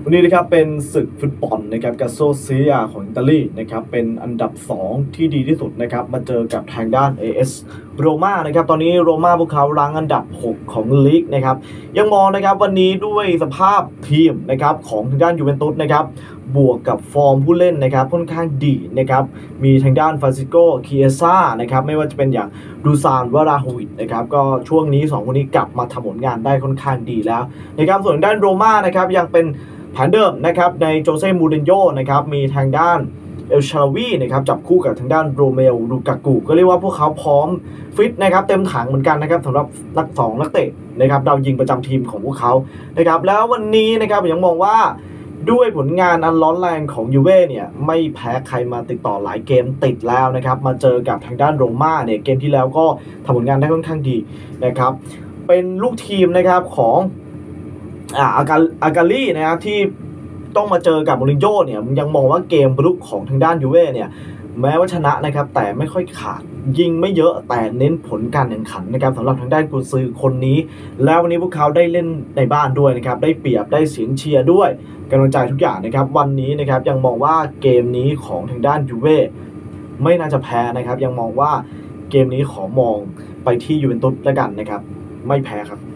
วันนี้นะครับเป็นศึกฟุตบอลนะครับกาโซเซียของอิตาลีนะครับเป็นอันดับ2ที่ดีที่สุดนะครับมาเจอกับทางด้าน AS โรม่านะครับตอนนี้โรม่าพวกเขารั้งอันดับ6ของลีกนะครับยังมองนะครับวันนี้ด้วยสภาพทีมนะครับของทางด้านยูเวนตุสนะครับบวกกับฟอร์มผู้เล่นนะครับค่อนข้างดีนะครับมีทางด้านฟาซิโกเคียซ่านะครับไม่ว่าจะเป็นอย่างดูซานวาราโฮวิชนะครับก็ช่วงนี้2คนนี้กลับมาทำผลงานได้ค่อนข้างดีแล้วนะครับส่วนด้านโรม่านะครับยังเป็นแผนเดิมนะครับในโจเซ่มูรินโญ่นะครับมีทางด้านเอลชาลวีนะครับจับคู่กับทางด้านโรเมลลูกากูก็เรียกว่าพวกเขาพร้อมฟิตนะครับเต็มถังเหมือนกันนะครับสำหรับนักเตะนะครับดาวยิงประจำทีมของพวกเขานะครับแล้ววันนี้นะครับยังมองว่าด้วยผลงานอันร้อนแรงของยูเว่เนี่ยไม่แพ้ใครมาติดต่อหลายเกมติดแล้วนะครับมาเจอกับทางด้านโรม่าเนี่ยเกมที่แล้วก็ทำผลงานได้ค่อนข้างดีนะครับเป็นลูกทีมนะครับของอากาลีนะครับที่ต้องมาเจอกับมูรินโญ่เนี่ยยังมองว่าเกมรุกของทางด้านยูเว่เนี่ยแม้ว่าชนะนะครับแต่ไม่ค่อยขาดยิงไม่เยอะแต่เน้นผลการแข่งขันนะครับสำหรับทางด้านกุนซือคนนี้แล้ววันนี้พวกเขาได้เล่นในบ้านด้วยนะครับได้เปรียบได้เสียงเชียร์ด้วยกำลังใจทุกอย่างนะครับวันนี้นะครับยังมองว่าเกมนี้ของทางด้านยูเว่ไม่น่าจะแพ้นะครับยังมองว่าเกมนี้ขอมองไปที่ยูเวนตุสแล้วกันนะครับไม่แพ้ครับ